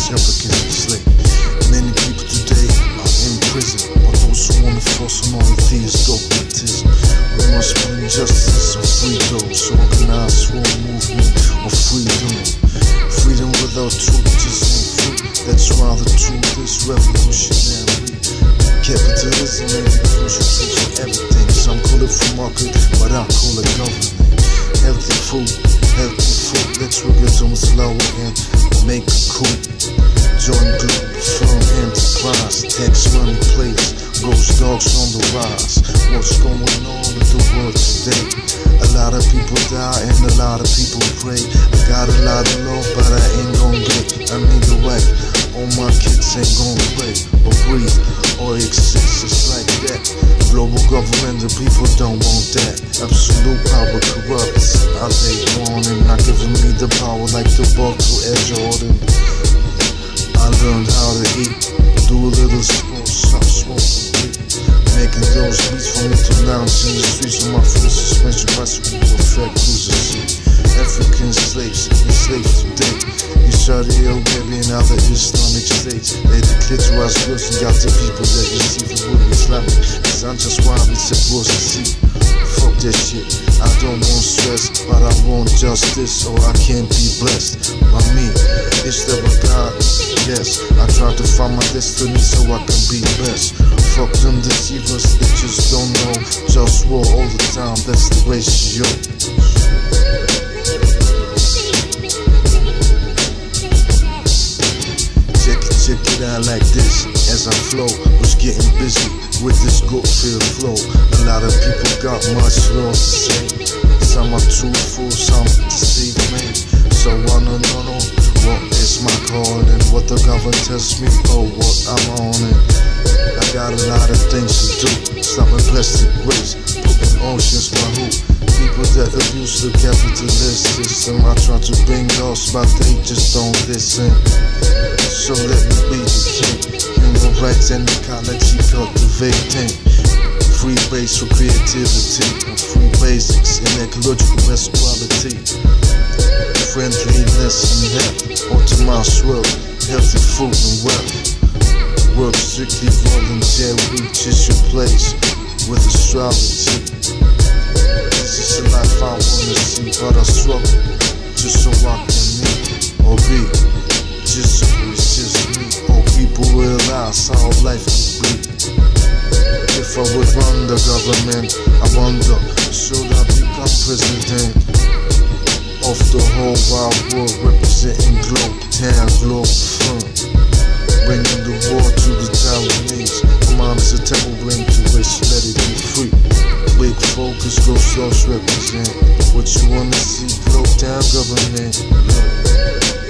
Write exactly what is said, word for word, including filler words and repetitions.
slaves, Africans enslaved. Many people today are in prison, but those who wanna force on all of these dogmatism. We must bring justice and free those, organized for a movement of freedom. Freedom without truth just ain't free. That's why the truth is revolutionary. Capitalism ain't the crucial tool for everything. Some call it free market, but I call it government. Healthy food, healthy food. Let's get on slow and make a coup. Join group, firm enterprise. Tax money place, ghost dogs on the rise. What's going on in the world today? A lot of people die and a lot of people pray. I got a lot of love, but I ain't gon' get. I need a wife, all my kids ain't gon' play or breathe or exist. It's like that. Global government, the people don't want that. Absolute power corrupts. I they want and not giving me the power like the ball to Air Jordan. I learned how to eat, do a little sports, stop smoking weed. Making those beats for me to lounge in the streets of my full suspension bicycle perfect cruiser seat. African slaves, enslaved today. In Saudi Arabia and other Islamic states, they declare to us girls and got the people that receive the word Islamic. Cause I'm just why we supposed to see. Fuck that shit, I don't want stress, but I want justice or I can't be blessed by me. Is there a God? Yes, I try to find my destiny so I can be best. Fuck them deceivers, they just don't know. Just war all the time, that's the ratio. Check it, check it out like this. As I flow, was getting busy with this good-filled flow. A lot of people got much lost to say. Some are truthful, some deceive me. So I don't know what is my calling, what the government tells me, oh what I'm on it. I got a lot of things to do. Stopping plastic waste, putting oceans my hoop. People that abuse the capitalist system, I try to bring laws, but they just don't listen. So let me be the king. Human rights and ecology cultivating. Free base for creativity and free basics in ecological best quality. Friendliness and health, optimized world, healthy food and wealth. Work strictly volunteer, reaches your place with astrology. This is the life I wanna see, but I struggle just so I can meet or be. Just so it's just me, or people realize how life could be. If I would run the government, I wonder, should I become president of the whole wide world, representing globe, town, globe, front, bringing the war to the Taiwanese. My mom is a temple ring to wish, let it be free. Big focus, go souls represent what you wanna see, globe, town, government. Yeah.